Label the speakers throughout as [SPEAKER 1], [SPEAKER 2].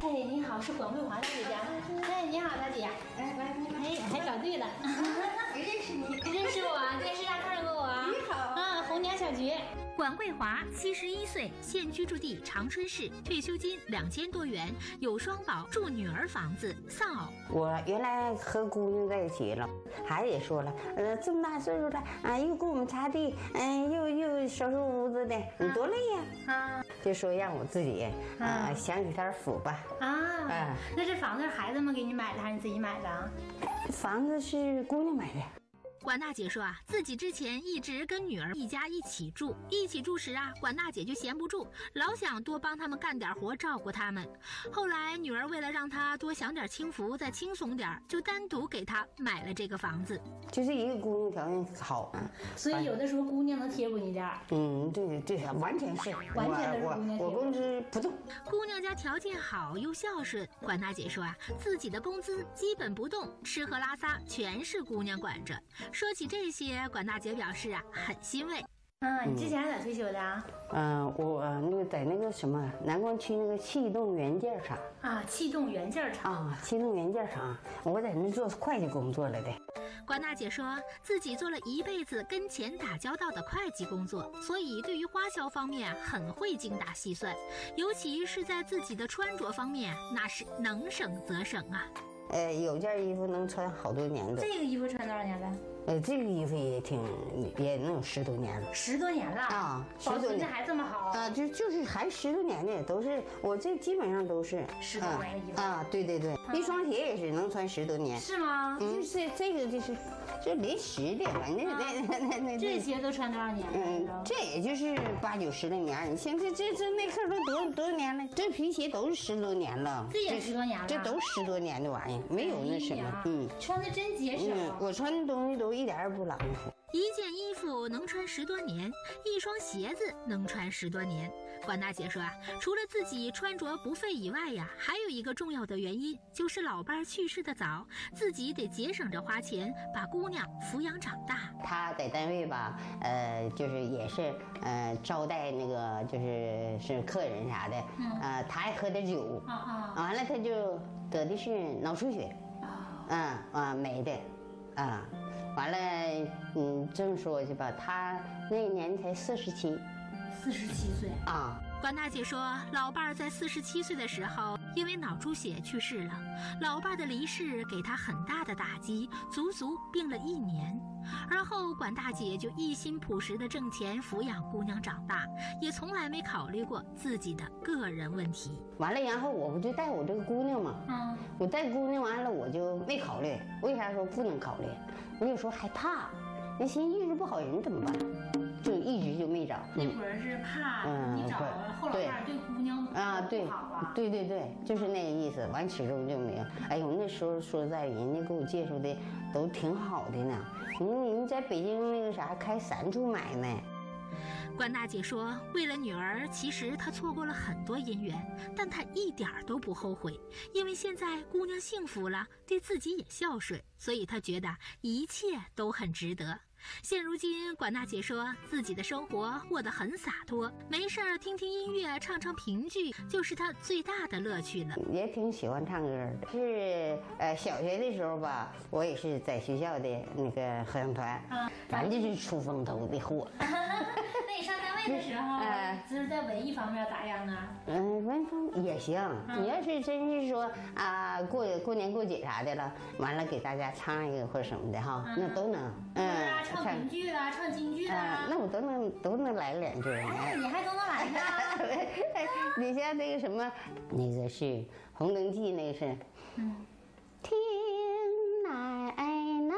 [SPEAKER 1] 哎，你好，是管桂华大姐家。哎，你好，大姐。哎，还找对了。
[SPEAKER 2] 认识你，
[SPEAKER 1] 认识我，电视上看过我。
[SPEAKER 2] 你好。
[SPEAKER 1] 啊，红娘小菊。
[SPEAKER 3] 管桂华71岁，现居住地长春市，退休金2000多元，有双保，住女儿房子，丧偶。
[SPEAKER 2] 我原来和姑娘在一起了，孩子也说了，这么大岁数了啊，又给我们擦地，又收拾屋子的，你多累呀！
[SPEAKER 1] 啊，
[SPEAKER 2] 就说让我自己享取点福吧。
[SPEAKER 1] 啊，那这房子是孩子们给你买的还是你自己买的啊？
[SPEAKER 2] 房子是姑娘买的。
[SPEAKER 3] 管大姐说啊，自己之前一直跟女儿一家一起住时啊，管大姐就闲不住，老想多帮他们干点活，照顾他们。后来女儿为了让她多享点清福，再轻松点，就单独给她买了这个房子。
[SPEAKER 2] 就是一个姑娘条件好，
[SPEAKER 1] 所以有的时候姑娘能贴补你点儿。
[SPEAKER 2] 对，完全是，
[SPEAKER 1] 完全都是姑娘贴补。
[SPEAKER 2] 我工资不动。
[SPEAKER 3] 姑娘家条件好又孝顺，管大姐说啊，自己的工资基本不动，吃喝拉撒全是姑娘管着。说起这些，管大姐表示啊，很欣慰。
[SPEAKER 1] 你之前是咋退休的啊？
[SPEAKER 2] 我那个在那个什么南关区那个气动元件厂
[SPEAKER 1] 啊，气动元件厂
[SPEAKER 2] 啊，气动元件厂，我在那做会计工作来的。
[SPEAKER 3] 管大姐说自己做了一辈子跟钱打交道的会计工作，所以对于花销方面很会精打细算，尤其是在自己的穿着方面，那是能省则省啊。
[SPEAKER 2] 有件衣服能穿好多年的。
[SPEAKER 1] 这个衣服穿多少年了？
[SPEAKER 2] 这个衣服也能有10多年了。
[SPEAKER 1] 10多年了啊，保存的还这么好
[SPEAKER 2] 啊？就是还10多年的，都是我这基本上都是
[SPEAKER 1] 10多年的衣服
[SPEAKER 2] 啊。对，一双鞋也是能穿10多年。
[SPEAKER 1] 是吗？
[SPEAKER 2] 就是这个这临时的，反正那
[SPEAKER 1] 这鞋都穿多少年了？
[SPEAKER 2] 这也就是8、9、10来年。你像这耐克都多少年了？这皮鞋都是10多年了。
[SPEAKER 1] 这也10多年了。
[SPEAKER 2] 这都10多年的玩意，没有那什么。
[SPEAKER 1] 穿的真结实。
[SPEAKER 2] 我穿的东西都一点也不狼乎。
[SPEAKER 3] 一件衣服能穿10多年，一双鞋子能穿10多年。管大姐说啊，除了自己穿着不费以外呀，还有一个重要的原因，就是老伴去世的早，自己得节省着花钱，把姑娘抚养长大。
[SPEAKER 2] 他在单位吧，就是也是招待那个是客人啥的，他爱喝点酒，完了他就得的是脑出血，没的，完了，这么说去吧，他那一年才47
[SPEAKER 1] 岁
[SPEAKER 2] 啊。
[SPEAKER 3] 管大姐说，老伴儿在47岁的时候因为脑出血去世了，老伴儿的离世给她很大的打击，足足病了1年。而后管大姐就一心朴实地挣钱抚养姑娘长大，也从来没考虑过自己的个人问题。
[SPEAKER 2] 完了，然后我不就带我这个姑娘嘛，我带姑娘完了我就没考虑，为啥说不能考虑？我有时候害怕，那心意识不好人怎么办？就一直就没找。
[SPEAKER 1] 那会儿是怕你找了后老伴儿对姑娘不好啊。
[SPEAKER 2] 对，就是那个意思。完始终就没有。哎呦，那时候说实在，人家给我介绍的都挺好的呢。你在北京那个啥开3处买卖。
[SPEAKER 3] 管大姐说，为了女儿，其实她错过了很多姻缘，但她一点都不后悔，因为现在姑娘幸福了，对自己也孝顺，所以她觉得一切都很值得。现如今，管大姐说自己的生活过得很洒脱，没事儿听听音乐，唱唱评剧，就是她最大的乐趣了。
[SPEAKER 2] 也挺喜欢唱歌的。是小学的时候吧，我也是在学校的那个合唱团，反正就是出风头的货。
[SPEAKER 1] 那你上单位的时候，就是在文艺方面咋样啊？
[SPEAKER 2] 文艺方面也行。你要是真是说过年过节啥的了，完了给大家唱一个或者什么的哈，那都能。
[SPEAKER 1] 唱评剧啊，唱京剧啊，
[SPEAKER 2] 那我都能来2句。
[SPEAKER 1] 你还都能来呢？
[SPEAKER 2] 你像那个什么，那个是《红灯记》，那个是，听奶奶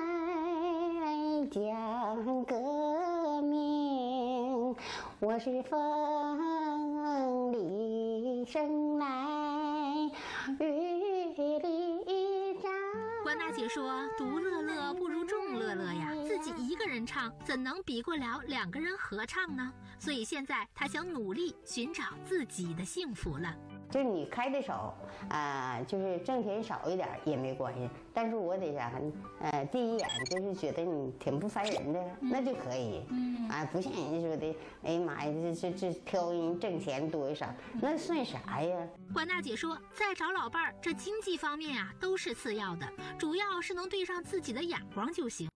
[SPEAKER 2] 讲革命，我是风里生来雨里长。
[SPEAKER 3] 管大姐说，独乐乐不如众乐乐呀，自己一个人唱怎能比过了2个人合唱呢？所以现在她想努力寻找自己的幸福了。
[SPEAKER 2] 就是你开的少，就是挣钱少一点也没关系，但是我得啥呢？第一眼就是觉得你挺不烦人的，那就可以。不像人家说的，哎呀妈呀，这挑人挣钱多少，那算啥呀？
[SPEAKER 3] 关大姐说，在找老伴儿，这经济方面啊都是次要的，主要是能对上自己的眼光就行。